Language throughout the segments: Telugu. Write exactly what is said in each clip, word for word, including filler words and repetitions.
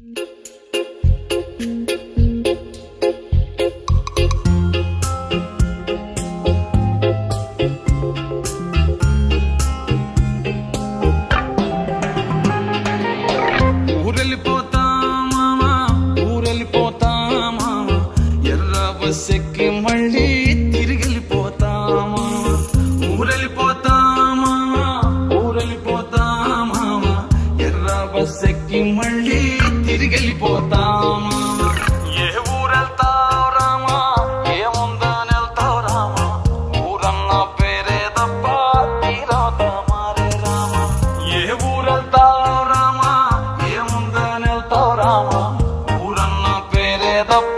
బస్సెక్కి మళ్ళీ తిరిగెళ్ళిపోతామా ఊరెళ్ళిపోతామా ఊరెళ్ళిపోతామా ఎర్ర బస్సెక్కి మళ్ళీ తిరిగెళ్ళిపోతామా ఏ ఊరెళ్తావు రామా ఏముందని వెళ్తావు రామా ఊరన్న పేరే తప్ప తీరవుతా మారే రామా ఏ ఊరెళ్తావు రామా ఏముందని వెళ్తావు రామా ఊరన్న పేరే తప్ప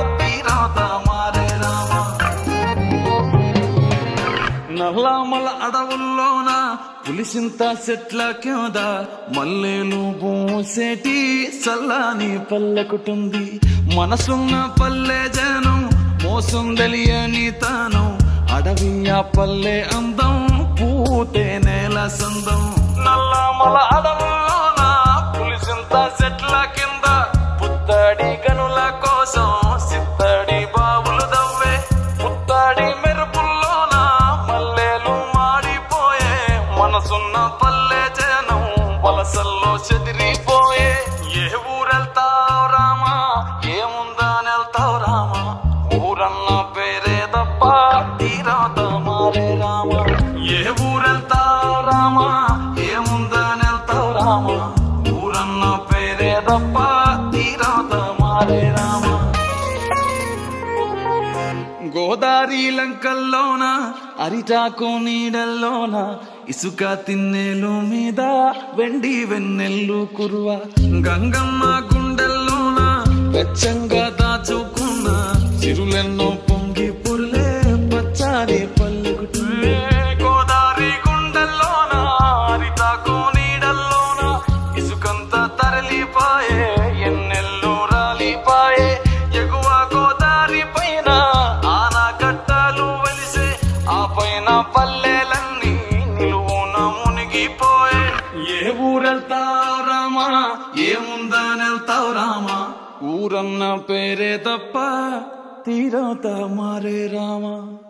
నల్లమల అడవుల్లోన పులిసింత చెట్ల కింద మల్లెలు పూసేటి చల్లని పల్లెకుటుంది మనసున్న పల్లె జనం మోసం తెలియని తాను అడవి ఆ పల్లె అందం పూతే నేల సందం నల్లమల అడవుల్లోన పులిసింత చెట్ల కింద పుత్తడి కనుల కోసం సిత్తడి బావులు దవ్వే పుత్తడి మెరుపుల్లోన మల్లెలు మాడిపోయే మనసున్న పల్లె జనం వలసల్లో చెదిరిపోయే ఏ ఊరెళ్తావు రామా ఏముందని వెళ్తావు రామా ఊరన్న పేరే తప్ప తీరవుతా మారే రామా ఏ ఊరెళ్తావు రామా ఏముందని వెళ్తావు రామా ఊరన్న పేరే తప్ప తీరవుతా మారే రామా గోదారి లంకల్లోన అరిటాకు నీడల్లోన ఇసుక తిన్నెలు మీద వెండి వెన్నెల్లు కురువ గంగమ్మ గుండెల్లోన వెచ్చంగా దాచుకున్న చిరులెన్నో పొంగి పొర్లే పచ్చారి పల్లెకుటుండే గోదారి గుండెల్లోన అరిటాకు నీడల్లోన ఇసుకంత తరలిపాయే ఎన్నెల్లు రాలిపాయే ఎగువ గోదారి పైన ఆనకట్టలు వెలిసే ఆ పైన పల్లెలన్నీ నిలువున మునిగిపోయే ఏ ఊరెళ్తావు రామా ఏముందని వెళ్తావు రామా ఊరన్న పేరే తప్ప తీరవుతా మారే రామా.